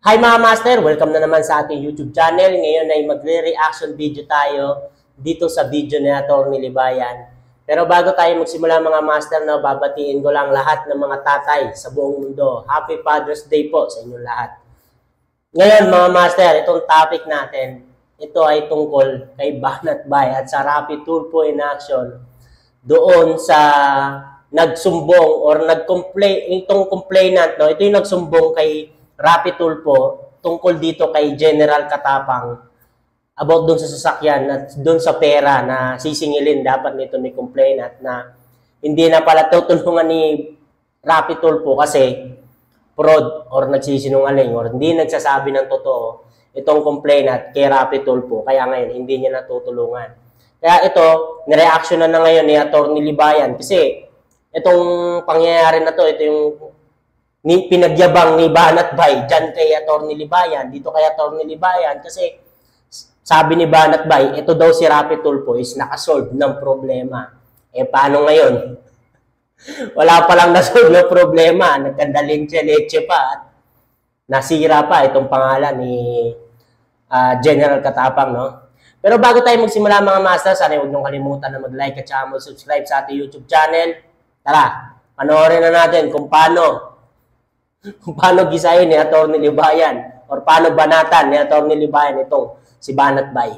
Hi mga master! Welcome na naman sa ating YouTube channel. Ngayon ay magre-reaction video tayo dito sa video ni Atty. Libayan. Pero bago tayo magsimula mga master, babatiin ko lang lahat ng mga tatay sa buong mundo. Happy Father's Day po sa inyong lahat. Ngayon mga master, itong topic natin, ito ay tungkol kay Banat Bay at sa Rapi Tulfo in action doon sa nagsumbong or nag-complain, itong complainant, ito yung nagsumbong kay Rapi Tulfo tungkol dito kay General Katapang about doon sa sasakyan at doon sa pera na sisingilin dapat nito ni complainant na hindi na pala tutulungan ni Rapi Tulfo kasi fraud or nagsisinungaling or hindi nagsasabi ng totoo itong complainant kay Rapi Tulfo, kaya ngayon hindi niya natutulungan. Kaya ito, nireaction na ngayon ni Atty. Libayan kasi itong pangyayari na to, ito yung pinagyabang ni Banat Bay dyan kay Atty. Libayan, dito kay Atty. Libayan kasi sabi ni Banat Bay, ito daw si Rapi Tulfo is nakasolve ng problema. Eh paano ngayon? Wala pa lang nasolve ng problema, nagkandaling-leche pa at nasira pa itong pangalan ni General Katapang, no? Pero bago tayo magsimula mga master, sana huwag niyong kalimutan na mag-like at saka mag-subscribe sa ating YouTube channel. Tara, panoorin na natin kung paano gisayin ni Atty. Libayan or paano banatan ni Atty. Libayan itong si Banat Bay.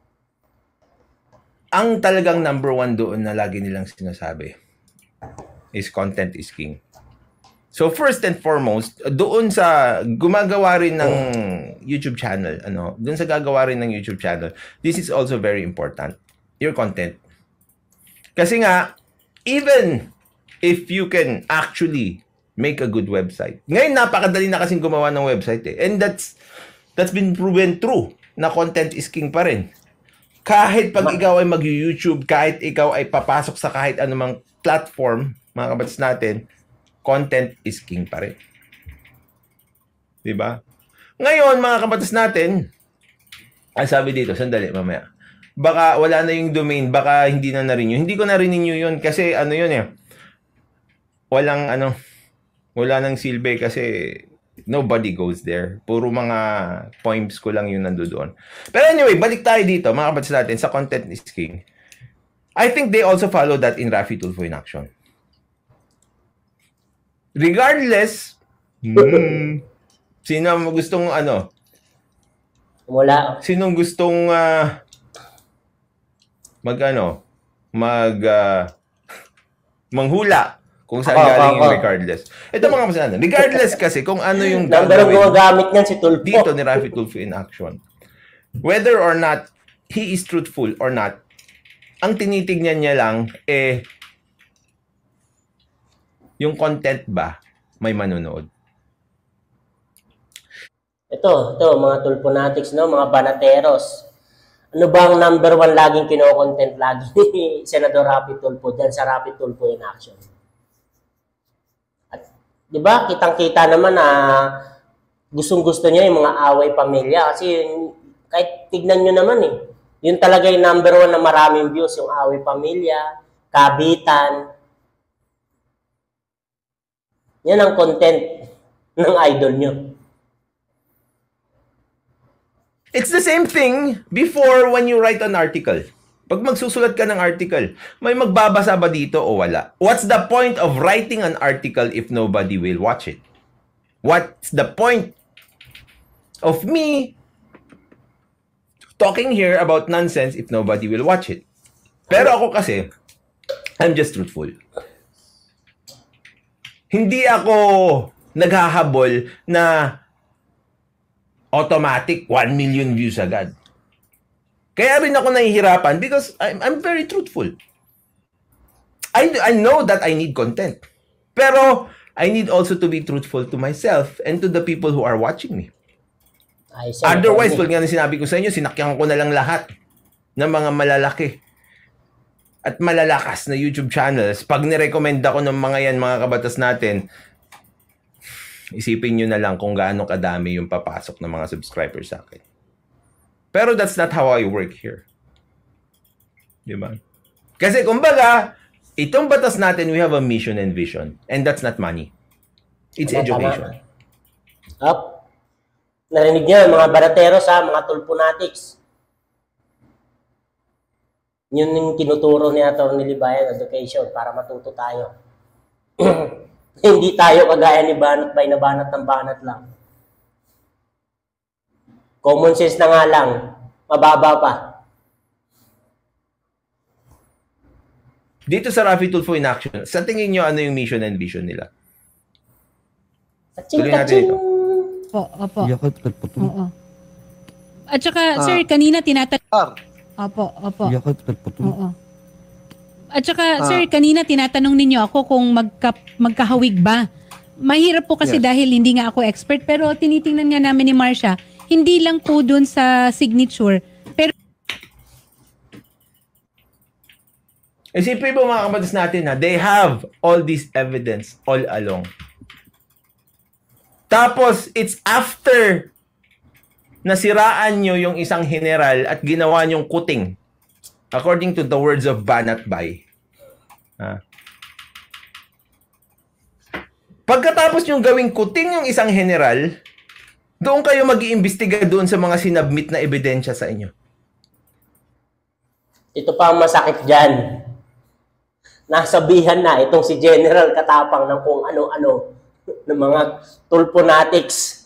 Ang talagang number one doon na lagi nilang sinasabi is content is king. So first and foremost, doon sa gumagawa rin ng YouTube channel, doon sa gagawa rin ng YouTube channel, this is also very important. Your content. Kasi nga, even if you can actually make a good website. Ngayon, napakadali na kasing gumawa ng website eh. And that's been proven true na content is king pa rin. Kahit pag ikaw ay mag-YouTube, kahit ikaw ay papasok sa kahit anumang platform, mga kabats natin, content is king pa rin. Diba? Ngayon, mga kabatas natin, ang sabi dito, sandali, mamaya. Baka wala na yung domain, baka hindi na na-renew. Hindi ko na-renew yun kasi yun eh. Wala nang silbi kasi nobody goes there. Puro mga poems ko lang yung nandoon. Pero anyway, balik tayo dito, mga kabatas natin, sa content is king. I think they also follow that in Rapi Tulfo in action. Regardless, sino gustong sinong gustong manghula kung saan galing yung regardless. Ito mga kasanan. Regardless kasi kung ano yung gagawin niyan si Tulfo dito ni Rapi Tulfo in action. Whether or not he is truthful or not, ang tinitignan niya lang yung content ba may manonood? Ito, mga Tulfonatics, mga banateros. Ano ba ang number one laging kino-content lagi ni Senador Rapi Tulfo dyan sa Rapi Tulfo in action? At, di ba, kitang-kita naman na gustong-gusto niya yung mga away pamilya. Kasi kahit tignan nyo naman yun talaga yung number one na maraming views, yung away pamilya, kabitan. Yan ang content ng idol nyo. It's the same thing before when you write an article. Pag magsusulat ka ng article, may magbabasa ba dito o wala? What's the point of writing an article if nobody will watch it? What's the point of me talking here about nonsense if nobody will watch it? Pero ako kasi, I'm just truthful. Hindi ako naghahabol na automatic 1 million views agad. Kaya rin ako nahihirapan because I'm very truthful. I know that I need content. Pero I need also to be truthful to myself and to the people who are watching me. Otherwise, pag nga sinabi ko sa inyo, sinakyan ko na lang lahat ng mga malalaki at malalakas na YouTube channels. Pag nirecommend ako ng mga yan, mga kabatas natin, isipin nyo na lang kung gaano kadami yung papasok ng mga subscribers sa akin. Pero that's not how I work here. Diba? Kasi kumbaga, itong batas natin, we have a mission and vision. And that's not money. It's education. Up. Narinig niyo, mga barateros ha, mga tulponatics. Yun yung tinuturo ni Atty. Libayan, education, para matuto tayo. Hindi tayo kagaya ni Banat Bay na banat ng banat lang. Common sense na nga lang, mababa pa. Dito sa Rafi Tulfo in Action, sa tingin nyo, ano yung mission and vision nila? Tuloy natin ito. Opo. Oo. At saka, sir, kanina tinatanong... Opo. Oo. At saka, sir, kanina tinatanong ninyo ako kung magkahawig ba. Mahirap po kasi dahil hindi nga ako expert, pero tinitingnan nga namin ni Marcia, hindi lang po dun sa signature, pero isipin mo mga kamatis natin na they have all this evidence all along. Tapos, it's after nasiraan nyo yung isang general at ginawa nyong kuting. According to the words of Banat Bay. Pagkatapos yung gawing kuting yung isang general, doon kayo mag-iimbestiga doon sa mga sinabmit na ebidensya sa inyo. Ito pa ang masakit dyan. Nasabihan na itong si General Katapang ng kung ano-ano ng mga tulponatics.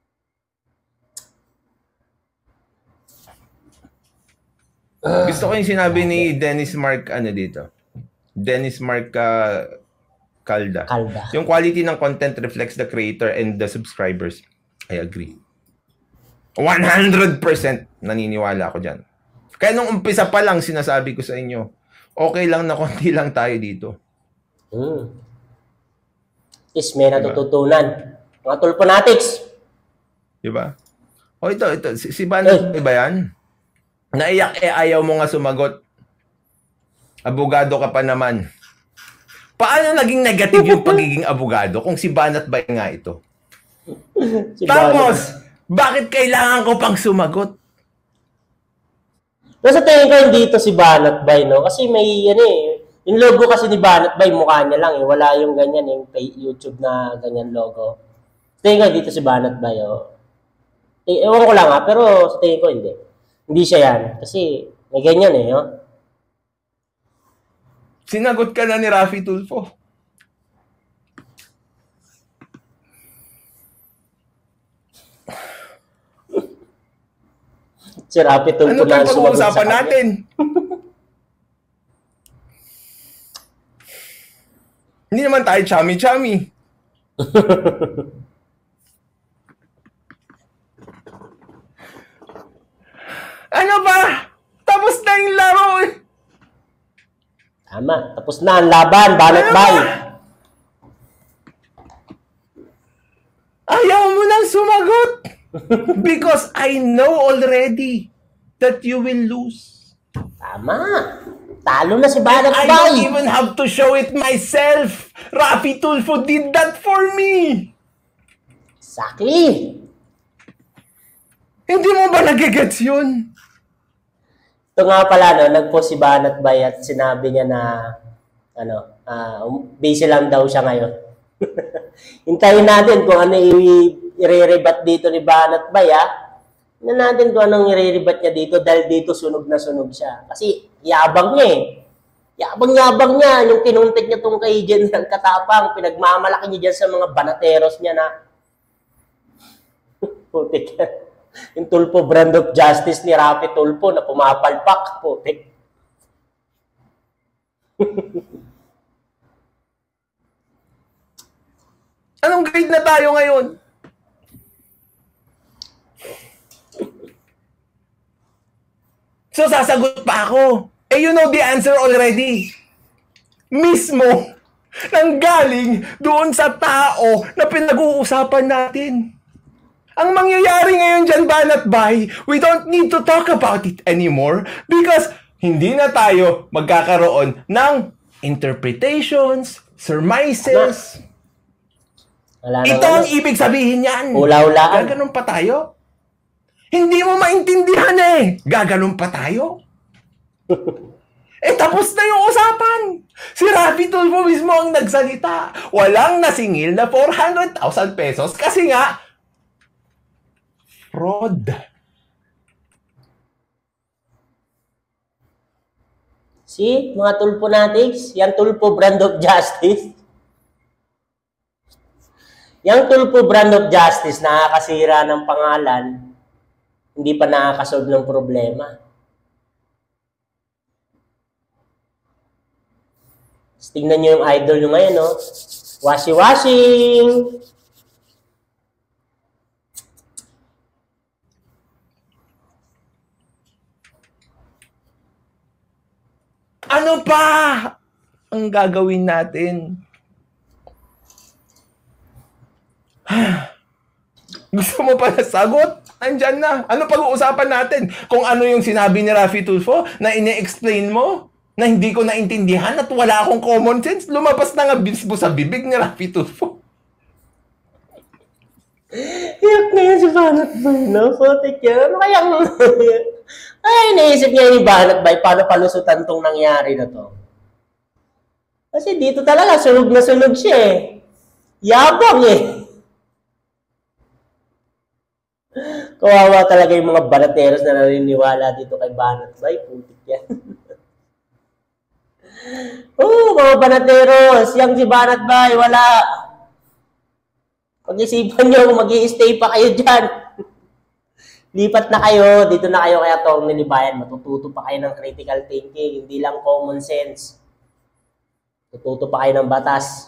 Gusto ko yung sinabi ni Dennis Mark dito. Dennis Mark Calda. Yung quality ng content reflects the creator and the subscribers. I agree. 100% naniniwala ako dyan. Kaya nung umpisa pa lang sinasabi ko sa inyo, okay lang na konti lang tayo dito. Is may natututunan. Mga tulponatics. Diba? O ito. Si Banat ba yan? Naiyak ayaw mo nga sumagot. Abogado ka pa naman. Paano naging negative yung pagiging abogado kung si Banat Bay nga ito? Tapos, bakit kailangan ko pang sumagot? Pero sa tingin ko hindi ito si Banat Bay, no? Kasi may yung logo kasi ni Banat Bay, mukha niya lang Wala yung ganyan, yung YouTube na ganyan logo. Sa tingin ko dito si Banat Bay, ewan ko lang pero sa tingin ko hindi. Hindi siya yan. Kasi may ganyan Sinagot ka na ni Rafi Tulfo. Si Rafi Tulfo ano pa pag-uusapan natin? Hindi naman tayo chami-chami. Ano ba? Tapos na yung laro. Tama. Tapos na ang laban. Banat Bay. Ayaw mo nang sumagot. Because I know already that you will lose. Tama. Talo na si Banat Bay. I don't even have to show it myself. Rafi Tulfo did that for me. Exactly. Hindi mo ba nagigets yun? Ito nga pala, nag-post si Banat Bay at sinabi niya na, busy lang daw siya ngayon. Hintayin natin kung ano i-re-rebat dito ni Banat Bay, Hintayin natin kung anong i-re-rebat niya dito dahil dito sunog na sunog siya. Kasi yabang niya Yabang-yabang niya. Yung kinuntik niya tong kay General Katapang, pinagmamalaki niya dyan sa mga banateros niya na putik. Yung Tulfo brand of justice ni Rafi Tulfo na pumapalpak. Putik. Anong grade na tayo ngayon? So sasagot pa ako. You know the answer already. Mismo nanggaling doon sa tao na pinag-uusapan natin. Ang mangyayari ngayon dyan, Banat Bay, we don't need to talk about it anymore because hindi na tayo magkakaroon ng interpretations, surmises. Ito ang ibig sabihin yan. Ula-ulaan. Gaganon pa tayo? Hindi mo maintindihan Gaganon pa tayo? Tapos na yung usapan. Si Rafi Tulfo mismo ang nagsalita. Walang nasingil na 400,000 pesos kasi nga fraud. See, mga tulpo natics, yan tulpo brand of justice. Yang tulpo brand of justice, nakakasira ng pangalan, hindi pa nakakasolve ng problema. Tingnan nyo yung idol nyo ngayon, no? Washi-washing! Ano pa ang gagawin natin? Gusto mo pa na sagot? Andyan na. Ano pag-uusapan natin? Kung ano yung sinabi ni Raffy Tulfo na ine-explain mo na hindi ko naintindihan at wala akong common sense? Lumabas na nga bisbo sa bibig ni Raffy Tulfo. Iyak na yan si Banat Bay, no? Putik yan. Ano kaya ay, naisip niya ni Banat Bay, paano palusutan tong nangyari na to? Kasi dito talaga, sunog na sunog siya eh. Yabang eh. Kawawa talaga yung mga banateros na naniniwala dito kay Banat Bay. Putik yan. Mga banateros, yang si Banat Bay, wala. Pag-isipan nyo kung mag-i-stay pa kayo dyan. Lipat na kayo, dito na kayo kay Atty. Libayan. Matututo pa kayo ng critical thinking, hindi lang common sense. Tututo pa kayo ng batas.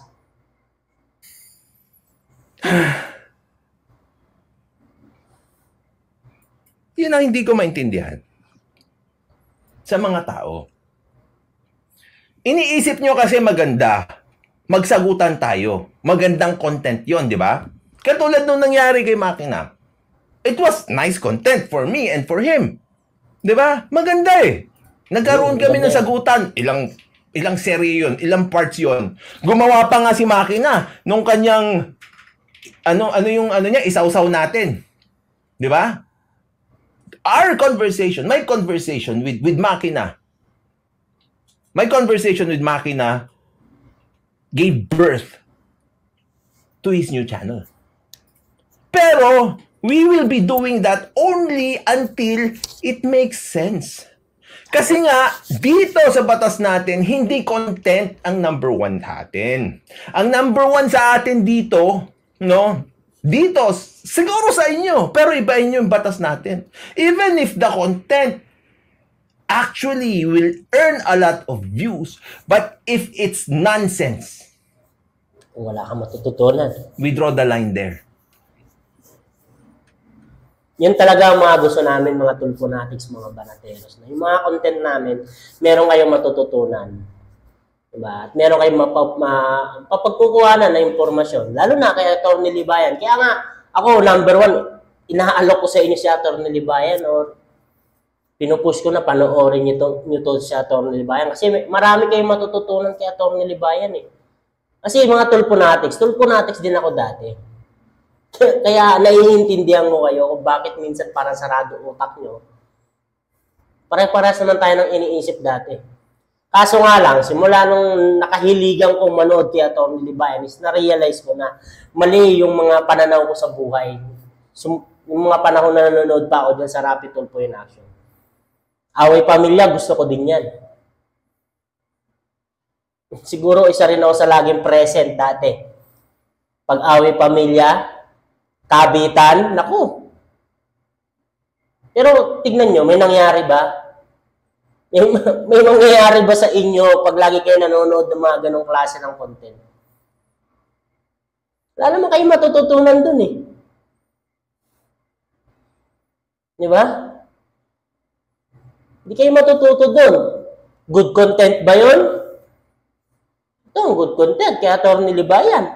Yun ang hindi ko maintindihan sa mga tao. Iniisip nyo kasi maganda, magsagutan tayo. Magandang content yon, di ba? Katulad nung nangyari kay Makina. It was nice content for me and for him. Di ba? Maganda eh. Nagkaroon kami ng sagutan. Ilang serye yun, ilang parts yun. Gumawa pa nga si Makina nung kanyang ano yung niya, isawsaw natin. Di ba? Our conversation, my conversation with Makina. My conversation with Makina gave birth to his new channel. Pero we will be doing that only until it makes sense. Kasi nga, dito sa batas natin, hindi content ang number one natin. Ang number one sa atin dito, no? Dito, siguro sa inyo, pero ibahin nyo yung batas natin. Even if the content actually will earn a lot of views, but if it's nonsense, wala kang matututunan. We draw the line there. Yan talaga ang mga gusto namin, mga tulponatics, mga banateros. Yung mga content namin, meron kayong matututunan. Diba? At meron kayong mapagkukuhanan na impormasyon. Lalo na kay Atty. Libayan. Kaya nga, ako, number one, inaalok ko sa inyo si Atty. Libayan or pinupush ko na panoorin nyo to si Atty. Libayan. Kasi marami kayong matututunan kay Atty. Libayan eh. Kasi mga tulponatics din ako dati. Kaya naiintindihan mo kayo kung bakit minsan parang sarado utak nyo. Pare-pares naman tayo ng iniisip dati. Kaso nga lang, simula nung nakahiligan kong manood kay Atty. Libayan is na-realize ko na mali yung mga pananaw ko sa buhay. Yung mga panahon na nanonood pa ako dyan sa Raffy Tulfo in Action. Away pamilya, gusto ko din yan. Siguro isa rin ako sa laging present dati. Pag away pamilya, kabitan, naku. Pero tignan nyo, may nangyari ba? May nangyayari ba sa inyo pag lagi kayo nanonood ng mga ganong klase ng content? Wala naman kayo matututunan dun eh. Di ba? Hindi kayo matututo dun. Good content ba yun? Ito ang good content kay Atty. Libayan.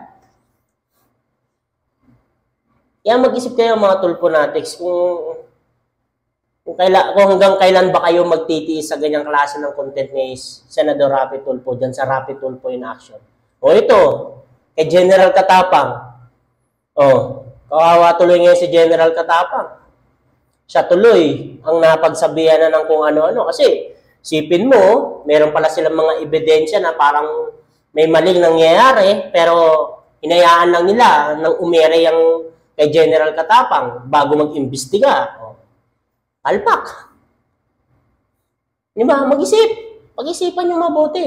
Kaya mag-isip kayo mga tulponatics kung hanggang kailan ba kayo magtitiis sa ganyang klase ng content ni Senador Raffy Tulfo dyan sa Raffy Tulfo in Action. O ito, kay General Katapang. O, kawawa tuloy ngayon si General Katapang. Siya tuloy ang napagsabihan na ng kung ano-ano. Kasi, sipin mo, meron pala silang mga ebidensya na parang may maling nangyayari, pero hinayaan lang nila nang umere yung kay General Katapang bago mag-imbestiga. Palpak. Di ba? Mag-isip. Pag-isipan nyo mabuti.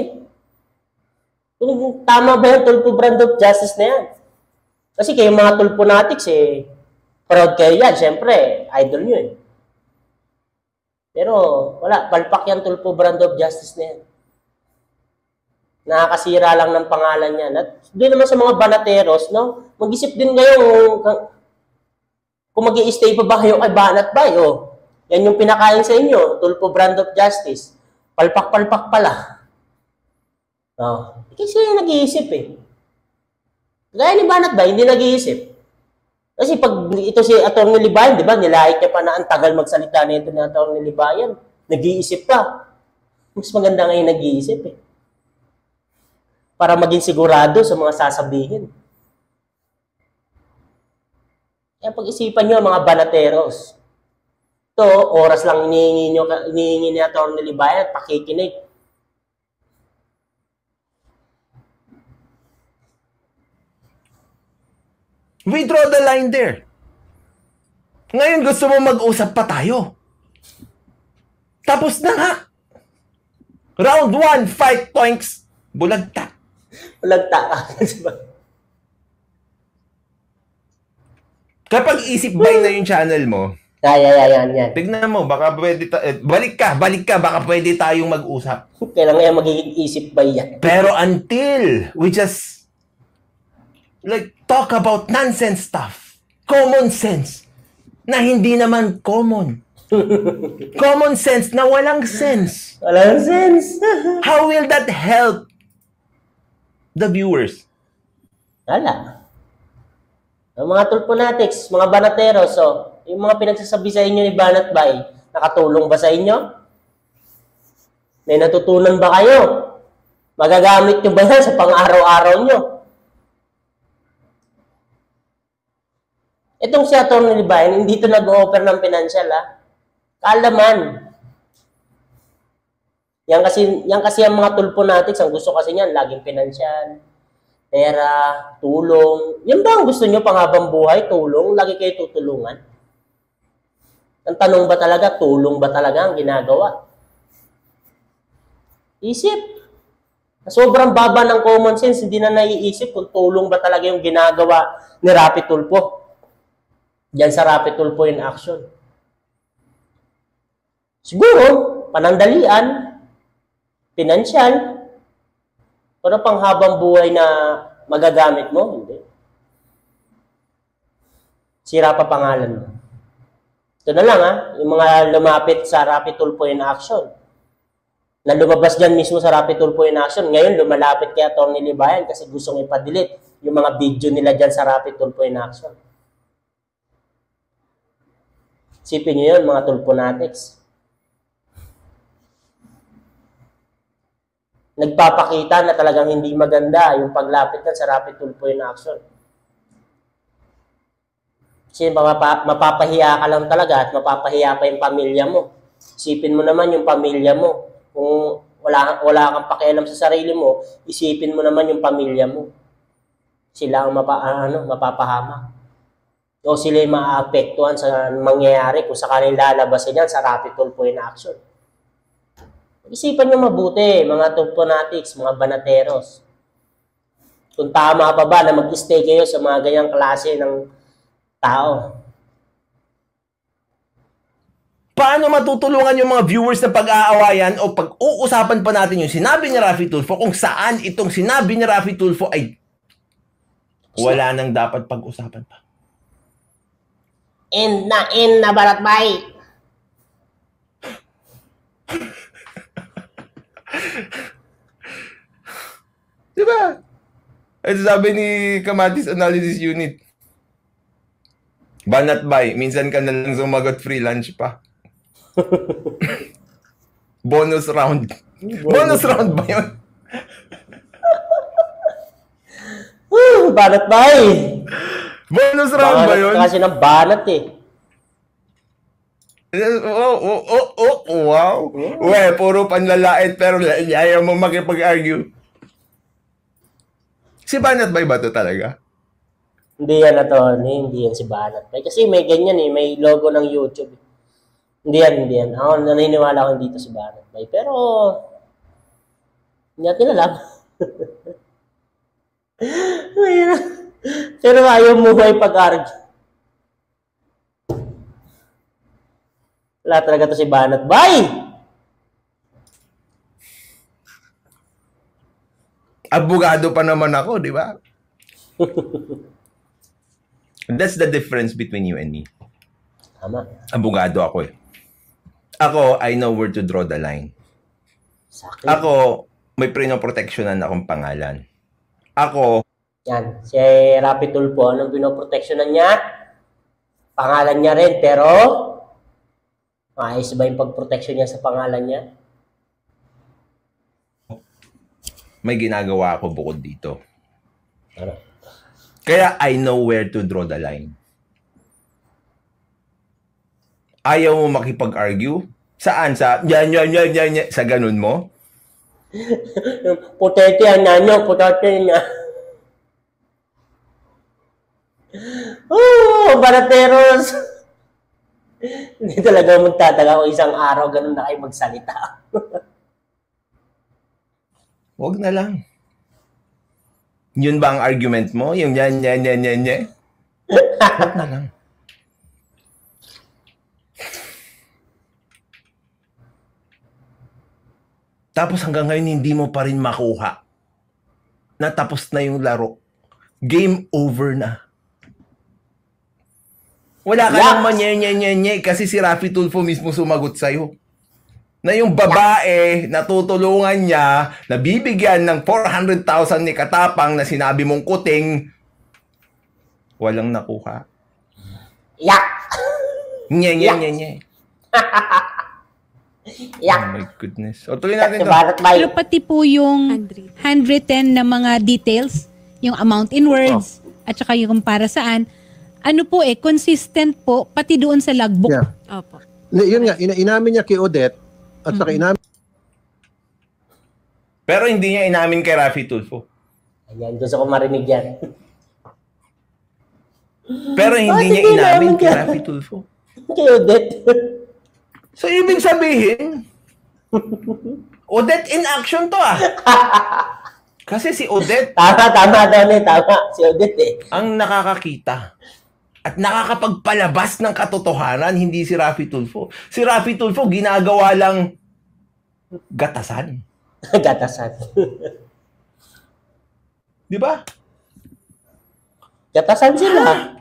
Kung tama ba yung Tulfo brand of justice na yan? Kasi kayo mga Tulfonatics, proud kayo yan. Siyempre, idol nyo eh. Pero, wala. Palpak yan Tulfo brand of justice na yan. Nakakasira lang ng pangalan yan. At doon naman sa mga banateros, no? Mag-isip din kayo kung mag-i-stay pa ba kayo kay Banat Bay, yan yung pinakain sa inyo, Tulfo brand of justice. Palpak-palpak pala. Kasi nag-iisip eh. Gaya ni Banat Bay, hindi nag-iisip. Kasi pag ito si Atty. Libayan, di ba, nilahit niya pa na ang tagal magsalita na ito ni Atty. Libayan. Nag-iisip pa. Mas maganda ngayon nag-iisip eh. Para maging sigurado sa mga sasabihin. Kaya pag-isipan nyo mga banateros. Ito, oras lang hinihingi ni Atty. Libayan at pakikinig. We draw the line there. Ngayon gusto mo mag-usap pa tayo. Tapos na nga. Round 1, fight points. Bulagta. Bulagta. Kapag isip bay na yung channel mo, yan. tignan mo, baka pwede balik ka, baka pwede tayong mag-usap. Kailangan yan magiging isip bay yan. Pero until we just talk about nonsense stuff, common sense, na hindi naman common. Common sense na walang sense. Walang sense. How will that help the viewers? Wala. Ang mga Tulfonatics, mga banateros, yung mga pinagsasabi sa inyo ni Banat Bay, nakatulong ba sa inyo? May natutunan ba kayo? Magagamit nyo ba yan sa pang-araw-araw nyo? Itong si Atty. Libayan, hindi ito nag-o-offer ng financial, kaalaman. Yan kasi ang mga Tulfonatics, ang gusto kasi niyan, laging financial, pera, tulong. Yan ba ang gusto nyo panghabang buhay? Tulong? Lagi kayo tutulungan? Ang tanong ba talaga, tulong ba talaga ang ginagawa? Isip. Sobrang baba ng common sense, hindi na naiisip kung tulong ba talaga yung ginagawa ni Rapi Tulfo. Diyan sa Rapi Tulfo in action. Siguro, panandalian, financial, pero panghabang buhay na magagamit mo, hindi. Sira pa pangalan mo. Ito na lang yung mga lumapit sa Rapi Tulfo in action. Na lumabas dyan mismo sa Rapi Tulfo in action, ngayon lumalapit kay Atty. Libayan kasi gustong ipadelete yung mga video nila dyan sa Rapi Tulfo in action. Sipin nyo yun, mga Tulfonatics. Nagpapakita na talagang hindi maganda yung paglapit na sa Rapi Tulfo in action. Kasi mapapahiya ka lang talaga at mapapahiya pa yung pamilya mo. Isipin mo naman yung pamilya mo. Kung wala kang pakialam sa sarili mo, isipin mo naman yung pamilya mo. Sila ang mapapahamak. O sila yung maaapektuhan sa mangyayari kung sakaling lalabasin yan sa Rapi Tulfo in action. Isipan nyo mabuti, mga Tulfonatics, mga banateros. Kung tama pa ba na mag-stay kayo sa mga ganyang klase ng tao. Paano matutulungan yung mga viewers na pag-aawayan o pag-uusapan pa natin yung sinabi ni Rapi Tulfo kung saan itong sinabi ni Rapi Tulfo ay wala nang dapat pag-usapan pa? In na Banat Bay. Diba? Ito sabi ni Kamatis Analysis Unit. Banat Bay, minsan ka na lang sumagot, free lunch pa. Bonus round. Bonus round ba yun? Banat Bay. Bonus round ba yun? Kasi ng banat Wow. Puro panlalait pero ayaw mo makipag-argue. Si Banat Bay ba ito talaga? Hindi yan, attorney. Hindi yan si Banat Bay. Kasi may ganyan eh. May logo ng YouTube. Hindi yan, hindi yan. Ako naniniwala ko dito si Banat Bay. Pero, hindi natin alam. Pero ayaw mo ay pag-argue. Wala talaga to si Banat Bay. Abogado pa naman ako, di ba? That's the difference between you and me. Tama. Abogado ako eh. Ako, I know where to draw the line. Sakit. Ako, may pinoproteksyonan akong pangalan. Ako, Yan. Si Rapi Tulfo, anong pinoproteksyonan niya? Pangalan niya rin, pero maayos ba yung pagproteksyon niya sa pangalan niya? may ginagawa ako bukod dito. Ano? Kaya I know where to draw the line. Ayaw mo makipag-argue? Saan? Sa yan, sa ganun mo? Putete yan nanyo, putete niya. Oh, barateros! Hindi talaga magtataga kung isang araw ganun na kayo magsalita. Huwag na lang. Yun ba ang argument mo? Yung yan. Huwag na lang. Tapos hanggang ngayon hindi mo pa rin makuha. Natapos na yung laro. Game over na. Wala ka nang manye kasi si Rafi Tulfo mismo sumagot sa'yo. Na yung babae, natutulungan niya, nabibigyan ng 400,000 ni Katapang na sinabi mong kuting, walang nakuha. Yak! Nye. Yak! Oh my goodness. O tuloy natin to. Pero pati po yung handwritten na mga details, yung amount in words, at saka yung para saan, ano po consistent po, pati doon sa logbook. Yeah. Opo. Yun nga, inamin niya kay Odette, at saka inamin Pero hindi niya inamin kay Rafi Tulfo. Ayan, gusto ko marinig yan. Pero hindi niya inamin kay Rafi Tulfo. Kay Odette. So, ibig sabihin, Odette in action to Kasi si Odette Tama, si Odette ang nakakakita at nakakapagpalabas ng katotohanan, hindi si Rafi Tulfo. Si Rafi Tulfo ginagawa lang gatasan. Gatasan. Di ba? Gatasan sila.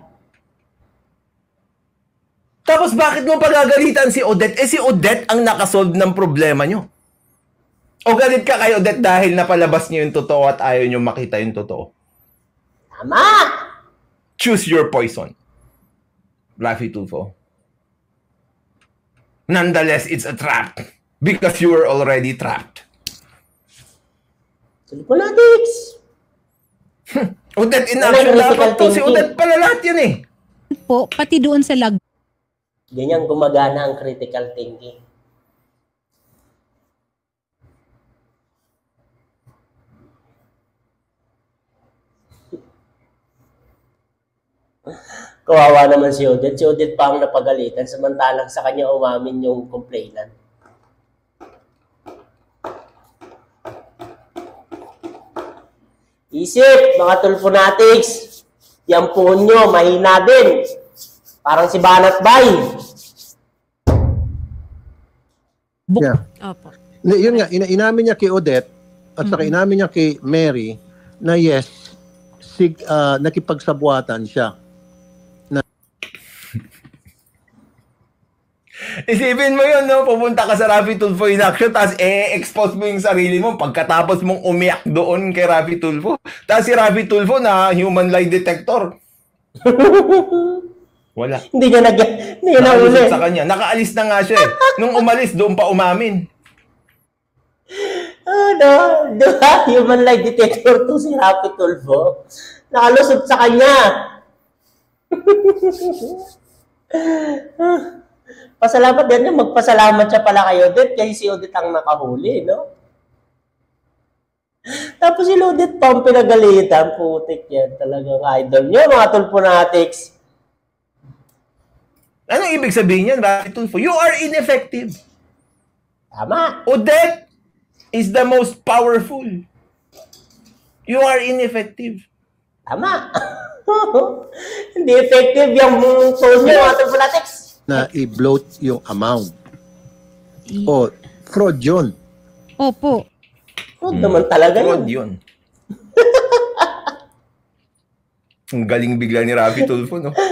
Tapos bakit mo pagagalitan si Odette? Si Odette ang nakasolve ng problema nyo. O galit ka kay Odette dahil napalabas niyo yung totoo at ayaw niyo makita yung totoo. Tama! Choose your poison. Rafi Tulfo. Nonetheless, it's a trap. Because you were already trapped. Politics! Odette in action dapat to. Si Odette pala lahat yan Po, pati doon sa logbook. Ganyan gumagana ang critical thinking. Kawawa naman si Odette. Si Odette pa ang napagalitan samantalang sa kanya umamin yung complainant. Isip, mga Tulfonatics. Yan po nyo, mahina din. Parang si Banat Bay. Yeah. Opo. Yun nga, inamin niya kay Odette, at saka inamin niya kay Mary, na yes, nakipagsabuatan siya. Isipin mo yun, no? Pupunta ka sa Rafi Tulfo in action, tapos expose mo yung sarili mo pagkatapos mong umiyak doon kay Rafi Tulfo. Tapos si Rafi Tulfo na human lie detector. Wala. Hindi niya nahuli. Sa kanya. Nakaalis na nga siya Nung umalis, doon pa umamin. Diba? Human lie detector to si Rafi Tulfo. Nakalusot sa kanya. Pasalamat din niya. Magpasalamat siya pala kay Odette kasi si Odette ang nakahuli, no? Tapos si Ludit pa ang pinagalitan. Putik yan. Talagang idol niyo, mga Tulfonatics. Anong ibig sabihin yan, Rafi Tulfo? You are ineffective. Tama. Odette is the most powerful. You are ineffective. Tama. Hindi effective yung tone niyo, mga Tulfonatics. Na i-bloat yung amount. O, fraud yun. Opo. Fraud naman talaga Fraud yun. yun. Ang galing bigla ni Rafi Tulfo, no?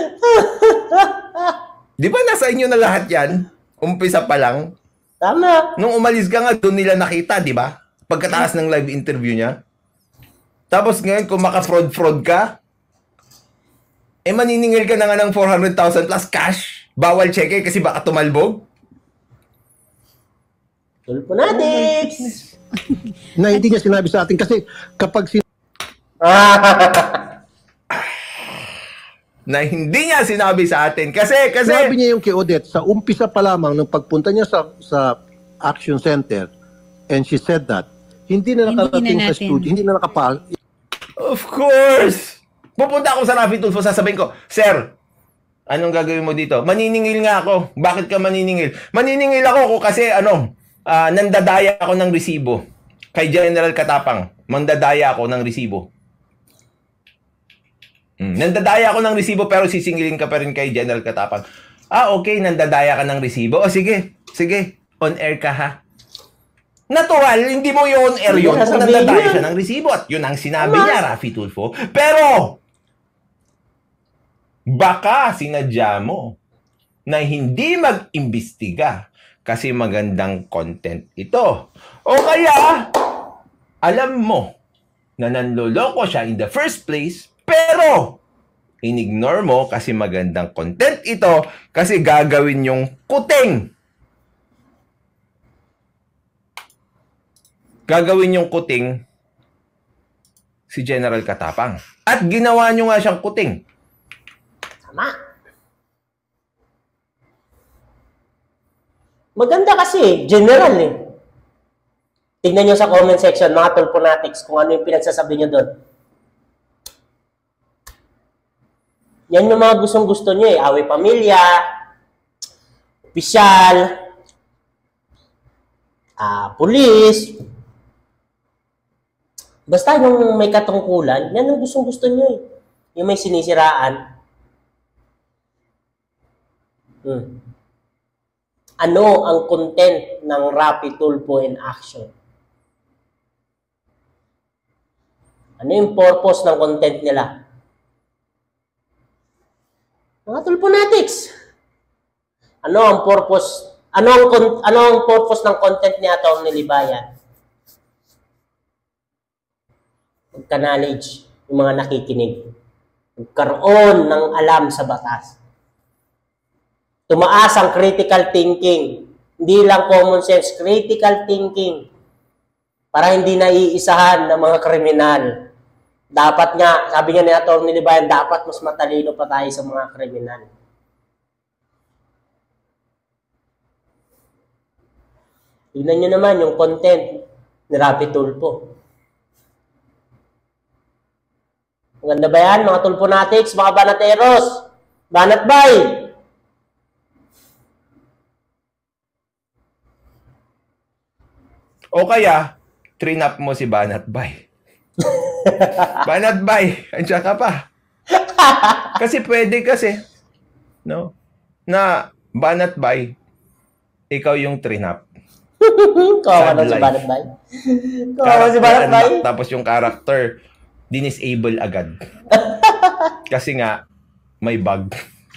Di ba nasa inyo na lahat yan? Umpisa pa lang. Tama. Nung umalis ka nga, doon nila nakita, di ba? Pagkataas ng live interview niya. Tapos ngayon, kung maka-fraud-fraud ka, eh maniningil ka na nga ng 400,000 plus cash. Bawal cheque kasi baka tumalbog. Tulfonatics. Na hindi niya sinabi sa atin kasi kapag Na hindi niya sinabi sa atin. Kasi... sinabi niya yung kay Odette sa umpisa pa lamang ng pagpunta niya sa Action Center and she said that, hindi na nakarating sa studio, hindi na nakapal. Of course! Pupunta ako sa Rafi Tulfo, sasabihin ko, Sir, anong gagawin mo dito? Maniningil nga ako. Bakit ka maniningil? Maniningil ako kasi nandadaya ako ng resibo. Kay General Katapang, mandadaya ako ng resibo. Nandadaya ako ng resibo pero sisingilin ka pa rin kay General Katapang. Okay, nandadaya ka ng resibo. O sige, on air ka ha. Natural, hindi mo yun air yun kung nandadaya siya ng resibo. At yun ang sinabi niya, Rafi Tulfo. Pero, baka sinadya mo na hindi mag-imbestiga kasi magandang content ito. O kaya, alam mo na nanloloko siya in the first place, pero in-ignore mo kasi magandang content ito kasi gagawin yung kuting. Gagawin yung kuting si General Katapang. At ginawa nyo nga siyang kuting. Tama. Maganda kasi, general eh. Tignan nyo sa comment section, mga Tulfonatics, kung ano yung pinagsasabi nyo doon. Yan yung mga gustong-gusto nyo eh. Away pamilya, opisyal, pulis. Basta yung may katungkulan, yan yung gustong-gusto nyo eh. Yung may sinisiraan. Ano ang content ng Rafi Tulfo in action? Ano yung purpose ng content nila? Mga Tulfonatics. Ano ang purpose? Ano ang purpose ng content ni Atty. Libayan? Magka-knowledge yung mga nakikinig. Magkaroon ng alam sa batas. Tumaas ang critical thinking. Hindi lang common sense, critical thinking. Para hindi naiisahan ng mga kriminal. Dapat nga, sabi nga ni Atty. Libayan, dapat mas matalino pa tayo sa mga kriminal. Tignan nyo naman yung content ni Rafi Tulfo. Maganda ba yan, mga Tulfonatics, mga banateros? Banatbay! O kaya, trinap mo si Banatbay. Banatbay, andiyan ka pa. Kasi pwede kasi, no? Na Banatbay, ikaw yung trinap. Kawawa na si Banatbay. Kawawa si Banatbay. Tapos yung character, dinisable agad. Kasi nga, may bug.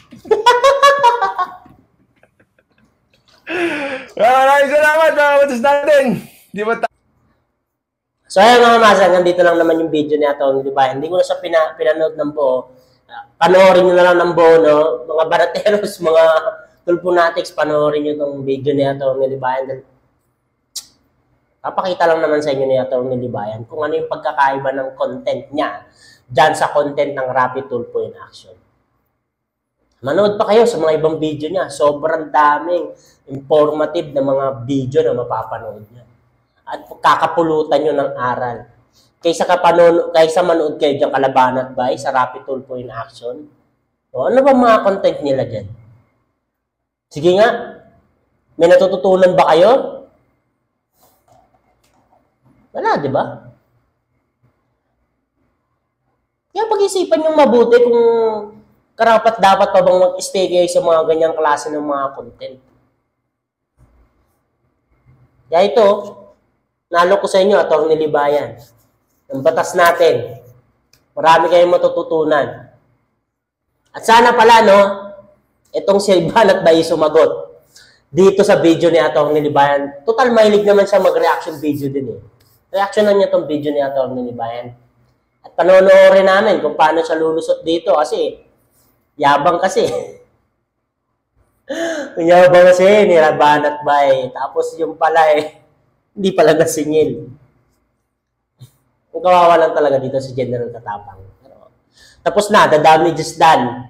Maraming salamat mga matas natin. Di ba So ayun mga masa, nandito lang naman yung video ni Atty. Libayan. Hindi ko na siya pinanood ng buo. Panoorin nyo na lang ng buo, no? Mga barateros, mga Tulfonatics, panoorin nyo itong video ni Atty. Libayan. Papakita lang naman sa inyo ni Atty. Libayan kung ano yung pagkakaiba ng content niya dyan sa content ng Rafi Tulfo in action. Manood pa kayo sa mga ibang video niya. Sobrang daming informative na mga video na mapapanood niya. At kakapulutan nyo ng aral. kaysa manood kayo dyan Kalabanat Bay sa Rapid Tulfo in Action. O, ano ba mga content nila dyan? Sige nga, may natututunan ba kayo? Wala, di ba? Kaya pag-isipan yung mabuti kung karapat dapat pa bang mag-stay kayo sa mga ganyang klase ng mga content. Kaya ito, nalo ko sa inyo, Atty. Libayan. Ang batas natin, marami kayong matututunan. At sana pala, no, itong si Banat Bay sumagot dito sa video ni Atty. Libayan. Total, mahilig naman siya mag-reaction video din eh. Reactionan niya itong video ni Atty. Libayan. At panonoorin namin kung paano siya lulusot dito kasi yabang kasi. Yabang kasi ni Banat Bay. Tapos yung pala hindi pala nasingil. Kung kawawa lang talaga dito si General Katapang. Tapos na, the damage is done.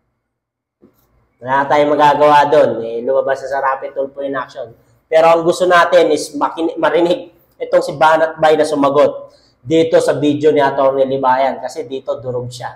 Wala tayong magagawa doon. Lumabas na sa Rapid Tulfo in Action. Pero ang gusto natin is marinig itong si Banat Bay na sumagot dito sa video ni Atty. Libayan. Kasi dito durog siya.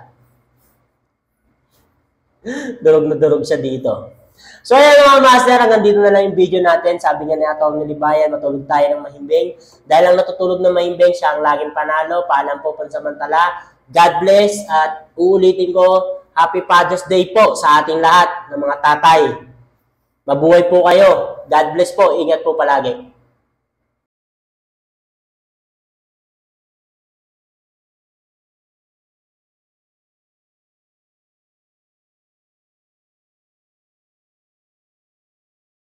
Durog na durog siya dito. So ayan mga master, hanggang dito na lang yung video natin. Sabi nga ni Atty. Libayan, matulog tayo ng mahimbing. Dahil ang natutulog ng mahimbing, siya ang laging panalo. Paalam po pansamantala. God bless at uulitin ko, Happy Father's Day po sa ating lahat ng mga tatay. Mabuhay po kayo. God bless po. Ingat po palagi.